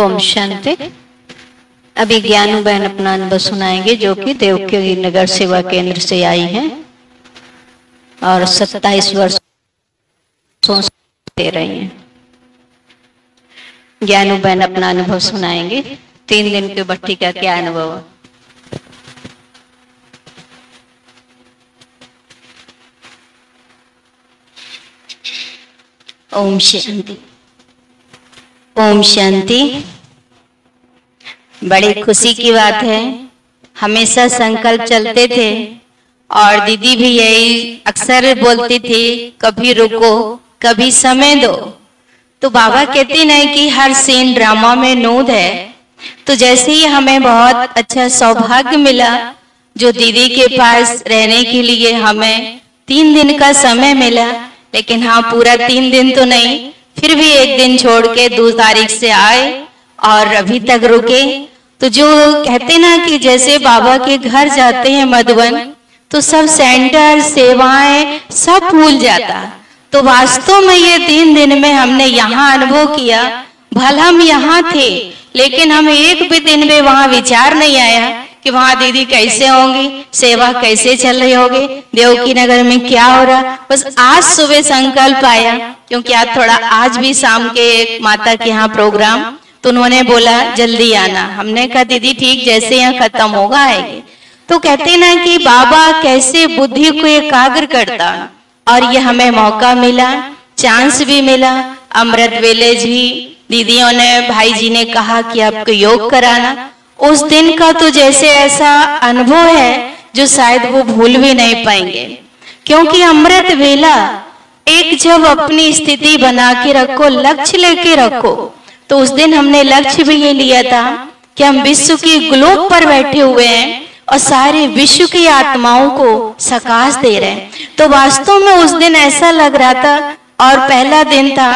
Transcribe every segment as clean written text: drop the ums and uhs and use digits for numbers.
ओम शांति। अभी ज्ञानू बहन अपना अनुभव सुनाएंगे, जो कि देवकी नगर सेवा केंद्र से आई हैं और 27 वर्षों से दे रही हैं। ज्ञानू बहन अपना अनुभव सुनाएंगे। 3 दिन की भट्टी का क्या अनुभव। ओम शांति। ओम शांति। बड़ी खुशी की बात है, हमेशा संकल्प चलते थे और दीदी भी यही अक्सर बोलती थी, कभी रुको कभी समय दो। तो बाबा कहते नहीं कि हर सीन ड्रामा में नूद है। तो जैसे ही हमें बहुत अच्छा सौभाग्य मिला, जो दीदी के पास रहने के लिए हमें 3 दिन का समय मिला, लेकिन हाँ पूरा 3 दिन तो नहीं, फिर भी 1 दिन छोड़ के 2 तारीख से आए और अभी तक रुके। तो जो कहते ना कि जैसे बाबा के घर जाते हैं मधुबन, तो सब सेंटर सेवाएं सब भूल जाता। तो वास्तव में ये 3 दिन में हमने यहाँ अनुभव किया। भले हम यहाँ थे, लेकिन हमें एक भी दिन में वहाँ विचार नहीं आया कि वहाँ दीदी कैसे होंगी, सेवा कैसे चल रही होगी, देवकी नगर में क्या हो रहा। बस आज सुबह संकल्प आया, क्योंकि आज थोड़ा आज भी शाम के एक माता के यहाँ प्रोग्राम, तो उन्होंने बोला जल्दी आना। हमने कहा दीदी ठीक, जैसे यहाँ खत्म होगा आएंगे। तो कहते ना कि बाबा कैसे बुद्धि को एकाग्र करता, और ये हमें मौका मिला, चांस भी मिला। अमृत वेले जी दीदियों ने, भाई जी ने कहा कि आपको योग कराना। उस दिन का तो जैसे ऐसा अनुभव है जो शायद वो भूल भी नहीं पाएंगे, क्योंकि अमृत वेला एक जब अपनी स्थिति बना के रखो, लक्ष्य लेके रखो, तो उस दिन हमने लक्ष्य भी ये लिया था कि हम विश्व की ग्लोब पर बैठे हुए हैं और सारे विश्व की आत्माओं को सकाश दे रहे हैं। तो वास्तव में उस दिन ऐसा लग रहा था, और पहला दिन था,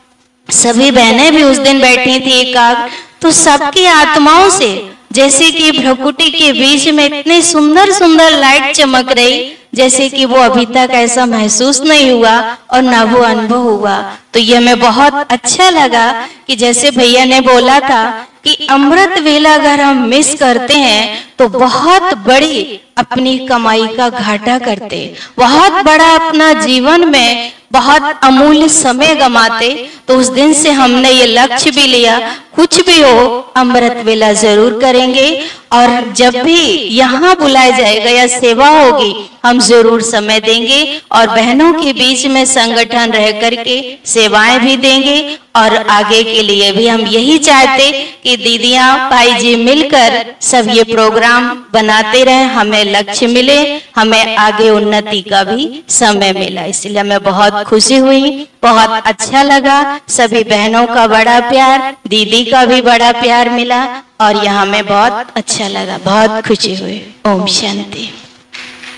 सभी बहनें भी उस दिन बैठी थी एकाग्र, तो सबकी आत्माओं से जैसे कि भ्रकुटी के बीच में इतनी सुंदर सुंदर लाइट चमक रही, जैसे कि वो अभी तक ऐसा महसूस नहीं हुआ और ना वो अनुभव हुआ। तो ये हमें बहुत अच्छा लगा कि जैसे भैया ने बोला था कि अमृत वेला अगर हम मिस करते हैं तो बहुत बड़ी अपनी कमाई का घाटा करते, बहुत बड़ा अपना जीवन में बहुत अमूल्य समय गमाते। तो उस दिन से हमने ये लक्ष्य भी लिया, कुछ भी हो अमृत वेला जरूर करेंगे, और जब भी यहाँ बुलाया जाएगा या सेवा होगी हम जरूर समय देंगे, और बहनों के बीच में संगठन रह करके सेवाएं भी देंगे। और आगे के लिए भी हम यही चाहते कि दीदियां भाई जी मिलकर सब ये प्रोग्राम बनाते रहे, हमें लक्ष्य मिले, हमें आगे उन्नति का भी समय मिला। इसलिए हमें बहुत खुशी हुई, बहुत अच्छा लगा। सभी बहनों का बड़ा प्यार, दीदी का भी बड़ा प्यार मिला, और यहाँ में बहुत अच्छा लगा, बहुत खुशी हुई। ओम शांति।